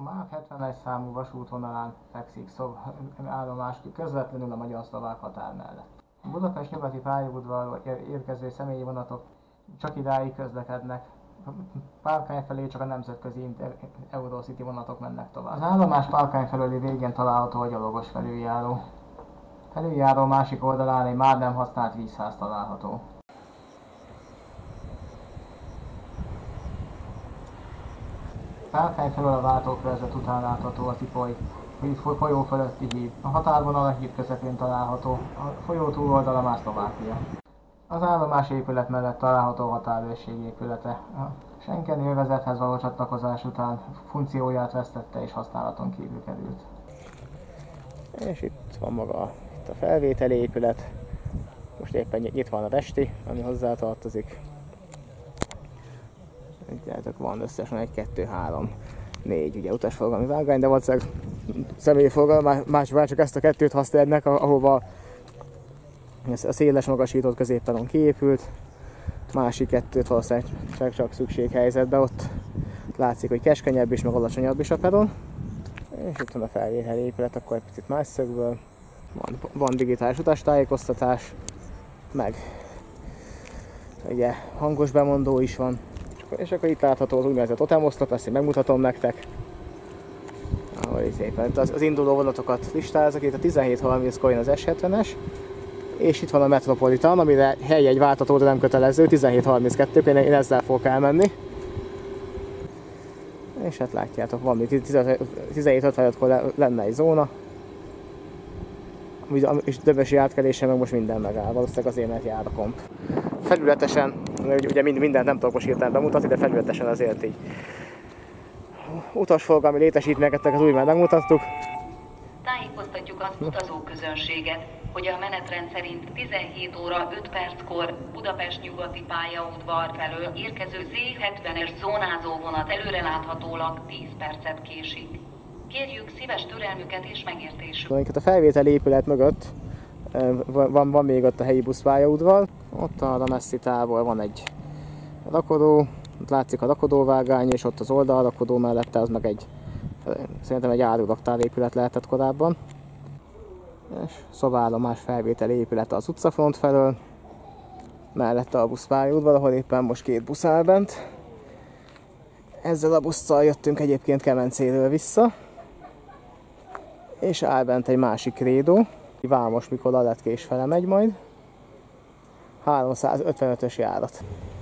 MÁV 71 számú vasútvonalán fekszik állomás közvetlenül a magyar-szlovák határ mellett. A Budapest nyugati pályaudvarról érkező személyi vonatok csak idáig közlekednek. Párkány felé csak a nemzetközi Eurocity vonatok mennek tovább. Az állomás Párkány felőli végén található a gyalogos felüljáró. Felüljáró másik oldalán egy már nem használt vízház található. Párkány felől a váltókörzet után látható az Ipoly folyó fölötti híd. A határvonal a híd közepén található, a folyó túloldala már Szlovákia. Az állomás épület mellett található határőrség épülete. A Schengeni övezethez való csatlakozás után funkcióját vesztette és használaton kívül került. És itt van maga a felvételi épület. Most éppen nyitva van a testi, ami hozzá tartozik. Van összesen 1, 2, 3, 4 ugye utasforgalmi vágány, de valószínűleg személyforgalom már csak ezt a kettőt használnak, ahova a széles magasított középperon kiépült. Másik kettőt valószínűleg csak szükséghelyzetben, ott látszik, hogy keskenyebb is, meg alacsonyabb is a peron. És itt van a felvételi épület, akkor egy picit más szögből. Van digitális utastájékoztatás, meg ugye hangos bemondó is van. És akkor itt látható az úgynevezett totemoszlop, ezt én megmutatom nektek. Ahogy szépen az induló vonatokat listázok, itt a 17:30 Coin az S70-es, és itt van a Metropolitan, amire helyjegy váltató, de nem kötelező, 17:32, én ezzel fogok elmenni. És hát látjátok, van még 17:55-kor lenne egy zóna. És Döbösi átkelése meg most minden megáll, valószínűleg azért, mert jár a komp. Felületesen, ugye mindent nem tudok most hirtelen bemutatni, de felületesen azért így utasforgalmi létesítményeket az úgy már megmutattuk. Tájékoztatjuk az utazóközönséget, hogy a menetrend szerint 17 óra 5 perckor Budapest nyugati pályaudvar felől érkező Z70-es zónázó vonat előreláthatólag 10 percet késik. Kérjük szíves türelmüket és megértésüket. A felvételi épület mögött van még ott a helyi buszpályaudvar. Ott arra messzi távol van egy rakodó, ott látszik a rakodóvágány, és ott az oldalrakodó mellette az meg szerintem egy áruraktár épület lehetett korábban. És szobállomás felvételi épület az utcafront felől, mellette a buszpályaudvar, ahol éppen most 2 busz áll bent. Ezzel a busszal jöttünk egyébként Kemencéről vissza, és áll bent egy másik krédó, Vámos Mikor Aletkés fele megy majd, 355-ös járat.